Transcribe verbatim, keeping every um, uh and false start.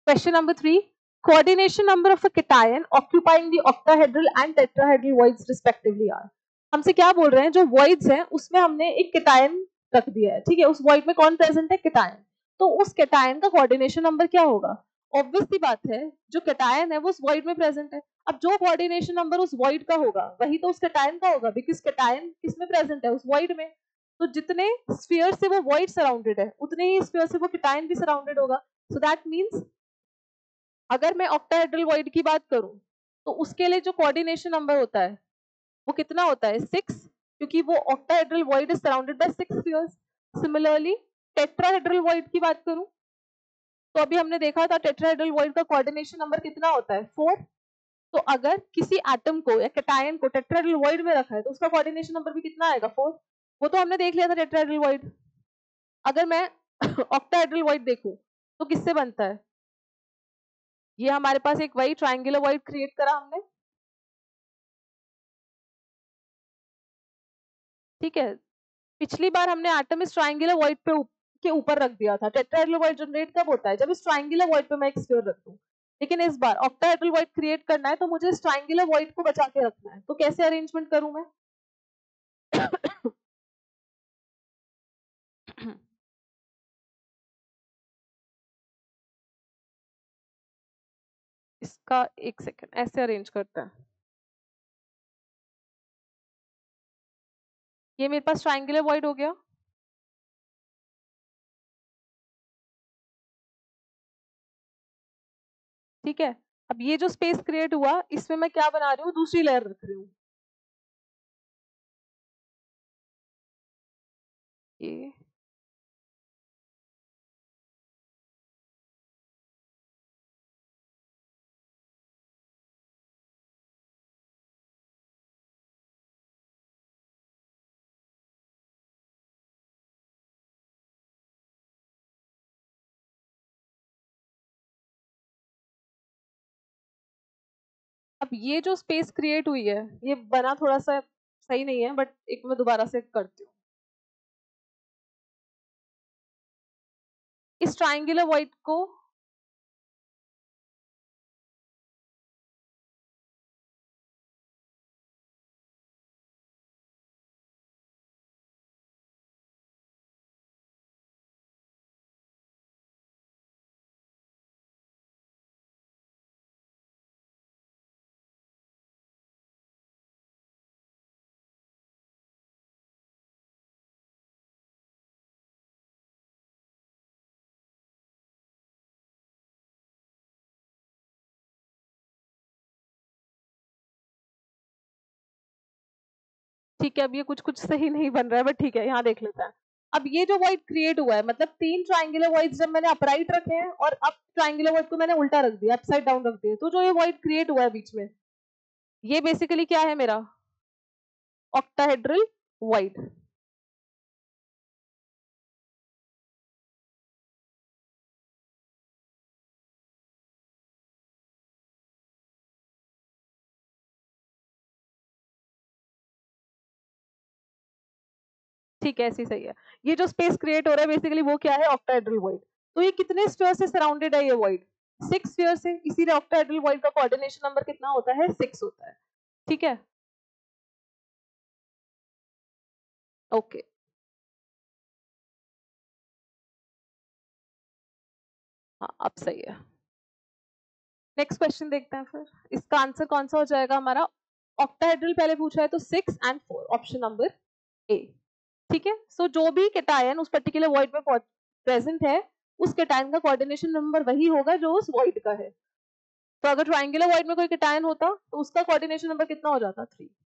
Question number three. Coordination number of a cation occupying the octahedral and tetrahedral voids respectively are. हमसे क्या बोल रहे हैं, जो voids हैं उसमें हमने एक cation रख दिया है, ठीक है, उस void में कौन present है, cation, तो उस cation का coordination number क्या होगा? Obvious सी बात है, जो cation है वो उस void में present है. अब जो coordination number उस void का होगा वही तो उस cation का होगा, because cation किसमें present है, उस void में. तो जितने sphere से वो void surrounded है उतने ही sphere से वो cation भी surrounded होगा. So that means अगर मैं ऑक्टाहेड्रल वॉइड की बात करूं तो उसके लिए जो कोऑर्डिनेशन नंबर होता है वो कितना होता है, सिक्स, क्योंकि वो octahedral void is surrounded by six spheres. Similarly tetrahedral void की बात करूं तो अभी हमने देखा था टेट्राहेड्रल वॉइड का कोऑर्डिनेशन नंबर कितना होता है, फोर. तो अगर किसी एटम को या कैटायन को टेट्राहेड्रल वॉइड में रखा है तो उसका कोऑर्डिनेशन नंबर भी कितना आएगा, फोर. वो तो हमने देख लिया था टेट्राहेड्रल वॉइड. अगर मैं ऑक्टाहेड्रल वॉइड देखूं तो किससे बनता है, ये हमारे पास एक वही ट्रायंगुलर वॉइड क्रिएट करा हमने, ठीक है. पिछली बार हमने एटम इस ट्रायंगुलर वॉइड पे उप, के ऊपर रख दिया था. टेट्राहेड्रल वॉइड जनरेट कब होता है, जब इस ट्रायंगुलर वॉइड पे मैं एक स्फीयर रख दूं. लेकिन इस बार ऑक्टाहेड्रल वॉइड क्रिएट करना है तो मुझे इस ट्रायंगुलर वॉइड को बचा के रखना है. तो कैसे अरेंजमेंट करूं मैं इसका एक सेकेंड ऐसे अरेंज करते हैं. ये मेरे पास ट्रायंगुलर वॉइड हो गया, ठीक है. अब ये जो स्पेस क्रिएट हुआ इसमें मैं क्या बना रही हूँ, दूसरी लेयर रख रही हूँ. ये अब ये जो स्पेस क्रिएट हुई है ये बना थोड़ा सा सही नहीं है, बट एक मैं दोबारा से करती हूँ. इस ट्रायंगुलर वॉइड को ठीक है. अब ये कुछ कुछ सही नहीं बन रहा है, बट ठीक है, यहाँ देख लेते हैं. अब ये जो वॉइड क्रिएट हुआ है, मतलब तीन ट्रायंगुलर वॉइड्स जब मैंने अपराइट रखे हैं और अब ट्रायंगुलर वॉइड को मैंने उल्टा रख दिया, अपसाइड डाउन रख दिया, तो जो ये वॉइड क्रिएट हुआ है बीच में ये बेसिकली क्या है, मेरा ऑक्टाहेड्रल वॉइड. ठीक है, ऐसी सही है. ये जो स्पेस क्रिएट हो रहा है बेसिकली वो क्या है, ऑक्टाहेड्रल वॉइड. तो ये कितने स्फीयर से सराउंडेड है ये वॉइड, सिक्स स्फीयर से. इसीलिए ऑक्टाहेड्रल वॉइड का कोऑर्डिनेशन नंबर कितना होता है, सिक्स होता है. ठीक है, ओके. हाँ अब सही है. नेक्स्ट क्वेश्चन देखते हैं फिर. इसका आंसर कौन सा हो जाएगा हमारा, ऑक्टाहेड्रल पहले पूछा है तो six and four, option number A. ठीक है. सो so, जो भी कैटायन उस पर्टिकुलर वॉइड में प्रेजेंट है उस कैटायन का कोऑर्डिनेशन नंबर वही होगा जो उस वॉइड का है. तो अगर ट्रायंगुलर वॉइड में कोई कैटायन होता तो उसका कोऑर्डिनेशन नंबर कितना हो जाता, थ्री.